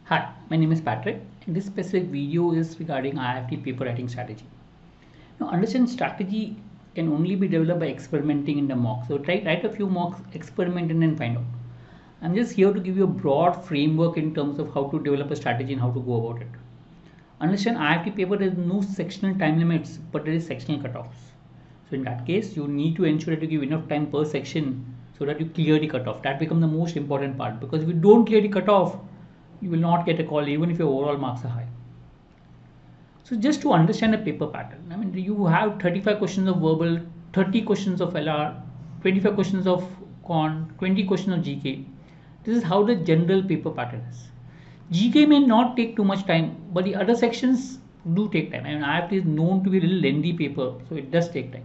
Hi, my name is Patrick, and this specific video is regarding IIFT paper writing strategy. Now, understand strategy can only be developed by experimenting in the mock. So, write a few mocks, experiment, and then find out. I'm just here to give you a broad framework in terms of how to develop a strategy and how to go about it. Understand IIFT paper there is no sectional time limits, but there is sectional cutoffs. So, in that case, you need to ensure that you give enough time per section so that you clear the cutoff. That becomes the most important part, because if you don't clear the cutoff, you will not get a call even if your overall marks are high. So just to understand a paper pattern, I mean, you have 35 questions of verbal, 30 questions of LR, 25 questions of con, 20 questions of GK. This is how the general paper pattern is. GK may not take too much time, but the other sections do take time. I mean, IIFT is known to be a little lengthy paper, so it does take time.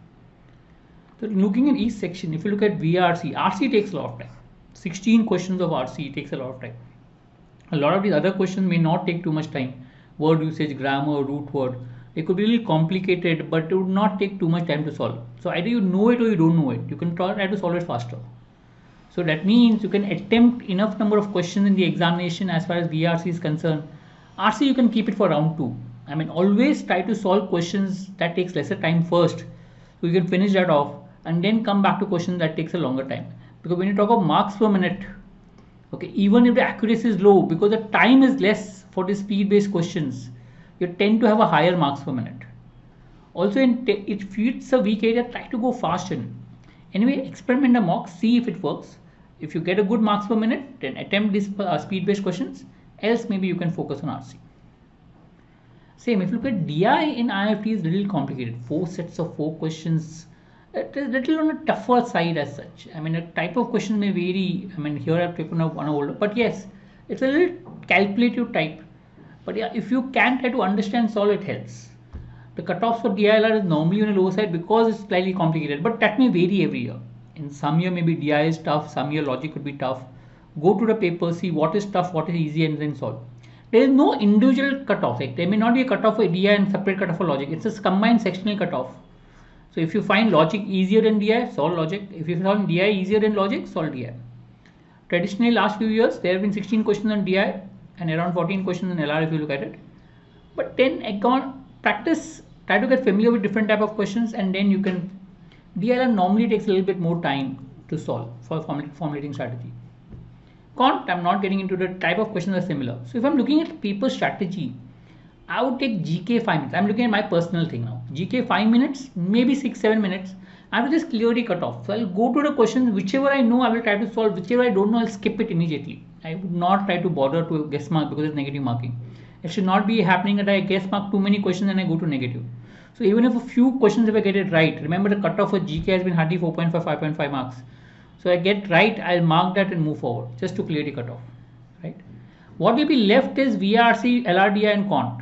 So looking at each section, if you look at VRC, RC takes a lot of time. 16 questions of RC takes a lot of time. A lot of these other questions may not take too much time. Word usage, grammar, root word. They could be really complicated, but it would not take too much time to solve. So either you know it or you don't know it. You can try to solve it faster. So that means you can attempt enough number of questions in the examination as far as VRC is concerned. RC you can keep it for round 2. I mean, always try to solve questions that takes lesser time first. So you can finish that off and then come back to questions that takes a longer time. Because when you talk about marks per minute, okay, even if the accuracy is low, because the time is less for the speed-based questions, you tend to have a higher marks per minute. Also, if it's a weak area, try to go fast in. Anyway, experiment a mock, see if it works. If you get a good marks per minute, then attempt these speed-based questions. Else, maybe you can focus on RC. Same, if you look at DI in IIFT is a little complicated. 4 sets of 4 questions. It is a little on a tougher side as such. I mean, a type of question may vary. I mean, here I've taken up one older, but yes, it's a little calculative type. But yeah, if you can try to understand, solve, it helps. The cutoffs for DILR is normally on the lower side because it's slightly complicated, but that may vary every year. In some year, maybe DI is tough, some year logic could be tough. Go to the paper, see what is tough, what is easy, and then solve. There is no individual cutoff. Like, there may not be a cutoff for DI and separate cutoff for logic. It's a combined sectional cutoff. So if you find logic easier than DI, solve logic. If you find DI easier than logic, solve DI. Traditionally, last few years, there have been 16 questions on DI and around 14 questions on LR if you look at it. But then practice, try to get familiar with different type of questions, and then you can. DLR normally takes a little bit more time to solve for formulating strategy. Cont, I'm not getting into the type of questions that are similar. So if I'm looking at paper strategy, I would take GK 5 minutes. I'm looking at my personal thing now. GK 5 minutes, maybe 6-7 minutes. I will just clear the cutoff. So I'll go to the questions, whichever I know I will try to solve, whichever I don't know I'll skip it immediately. I would not try to bother to guess mark because it's negative marking. It should not be happening that I guess mark too many questions and I go to negative. So even if a few questions if I get it right, remember the cutoff for GK has been hardly 4.5, 5.5 marks. So I get right, I'll mark that and move forward just to clear the cutoff. Right? What will be left is VRC, LRDI and Cont.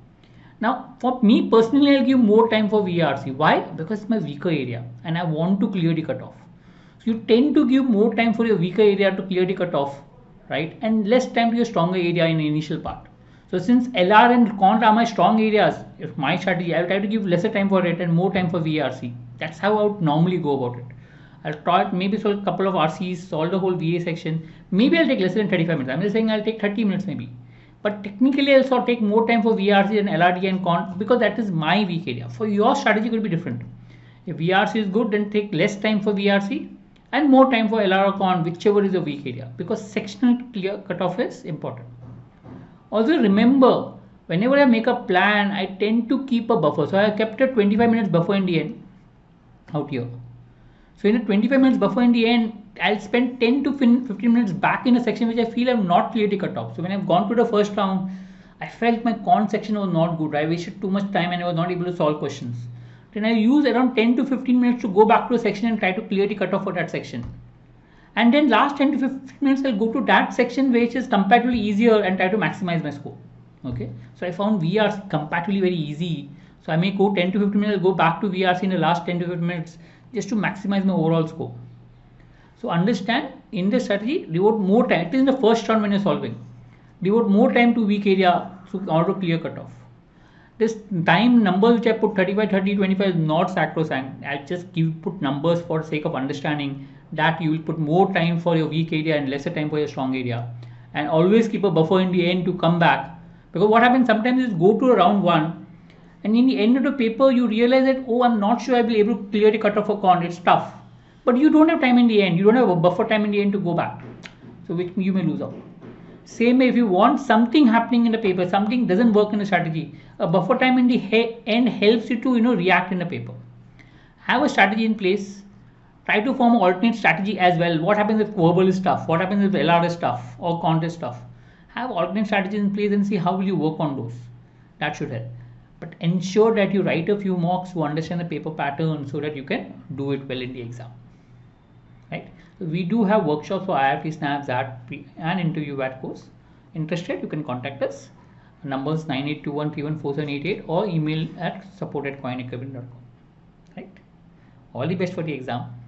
Now, for me personally, I'll give more time for VRC. Why? Because it's my weaker area and I want to clear the cutoff. So you tend to give more time for your weaker area to clear the cutoff, right? And less time to your stronger area in the initial part. So since LR and Cont are my strong areas, if my strategy, I'll try to give lesser time for it and more time for VRC. That's how I would normally go about it. I'll try maybe solve a couple of RCs, solve the whole VA section. Maybe I'll take less than 35 minutes. I'm just saying I'll take 30 minutes maybe. But technically I'll also take more time for VRC and LRD and Cont because that is my weak area. For your strategy could be different. If VRC is good, then take less time for VRC and more time for LR or Cont, whichever is your weak area, because sectional clear cutoff is important. Also remember, whenever I make a plan, I tend to keep a buffer. So I kept a 25 minutes buffer in the end out here. So in a 25 minutes buffer in the end, I'll spend 10 to 15 minutes back in a section which I feel I'm not clearly cut off. So when I've gone to the first round, I felt my Cont section was not good. I wasted too much time and I was not able to solve questions. Then I use around 10 to 15 minutes to go back to a section and try to clear the cutoff for that section. And then last 10 to 15 minutes, I'll go to that section which is comparatively easier and try to maximize my score. Okay. So I found VRC comparatively very easy. So I may go 10 to 15 minutes, go back to VRC in the last 10 to 15 minutes just to maximize my overall score. So understand, in this strategy, devote more time, at least in the first round when you're solving, devote more time to weak area in order to clear cutoff. This time number which I put 35, 30, 25 is not sacrosanct. I just put numbers for the sake of understanding that you will put more time for your weak area and lesser time for your strong area. and always keep a buffer in the end to come back. Because what happens sometimes is go to round 1 and in the end of the paper you realize that, oh, I'm not sure I'll be able to clear the cutoff for quant, it's tough. But you don't have time in the end, you don't have a buffer time in the end to go back. So which you may lose out. Same way, if you want something happening in the paper, something doesn't work in the strategy, a buffer time in the end helps you to react in the paper. Have a strategy in place. Try to form an alternate strategy as well. What happens if verbal is tough? What happens if LR is tough or quant is tough? Have alternate strategies in place and see how will you work on those. That should help. But ensure that you write a few mocks to understand the paper pattern so that you can do it well in the exam. Right? We do have workshops for IIFT SNAP, ZAT and interview VAT course. Interested, you can contact us. Numbers 9821314788 or email at support@coinequipment.com. Right? All the best for the exam.